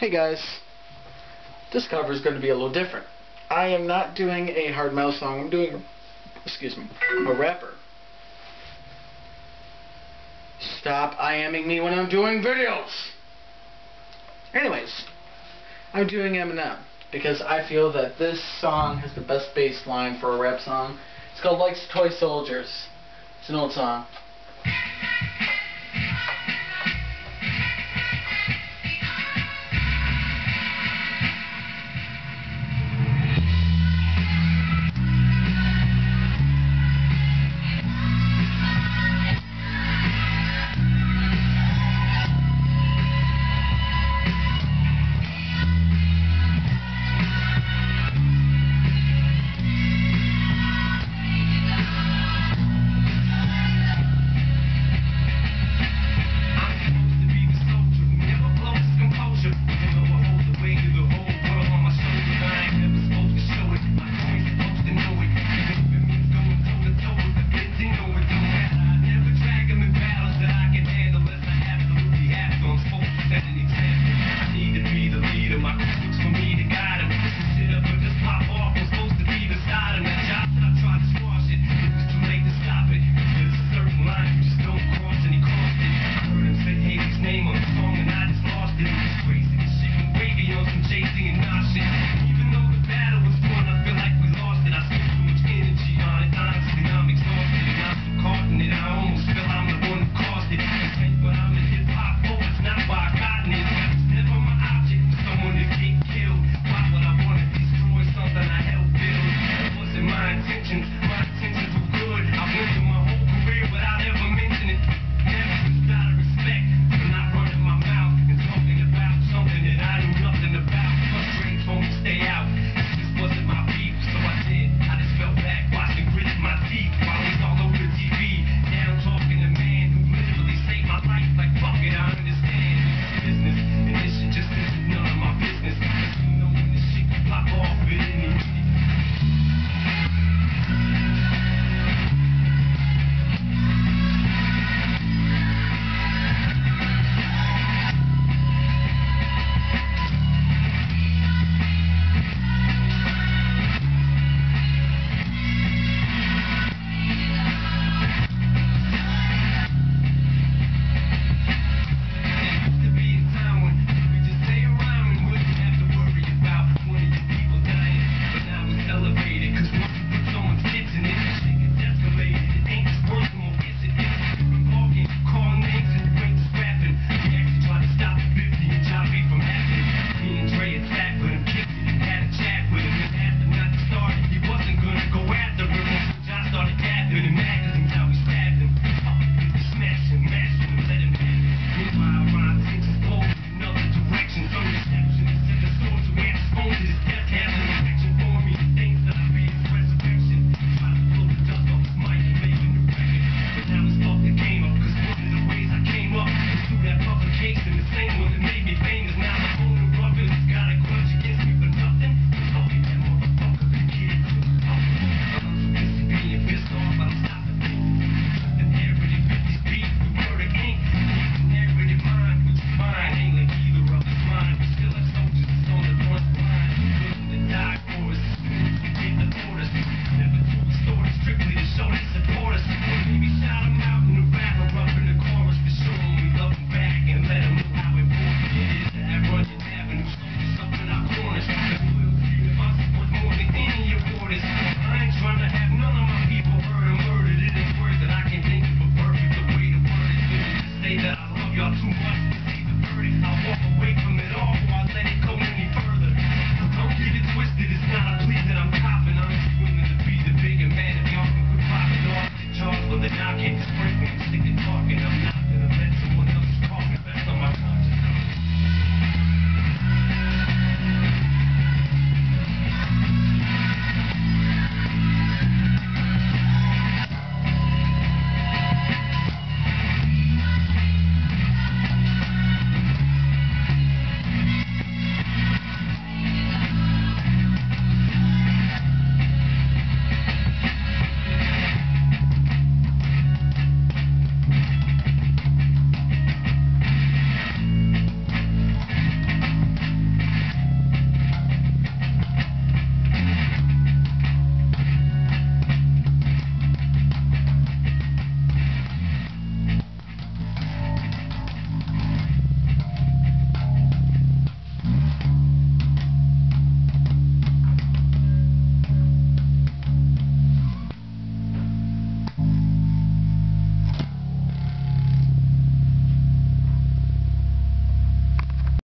Hey guys, this cover is going to be a little different. I am not doing a hard metal song, I'm doing, a rapper. Stop IMing me when I'm doing videos! Anyways, I'm doing Eminem because I feel that this song has the best bass line for a rap song. It's called Like Toy Soldiers. It's an old song.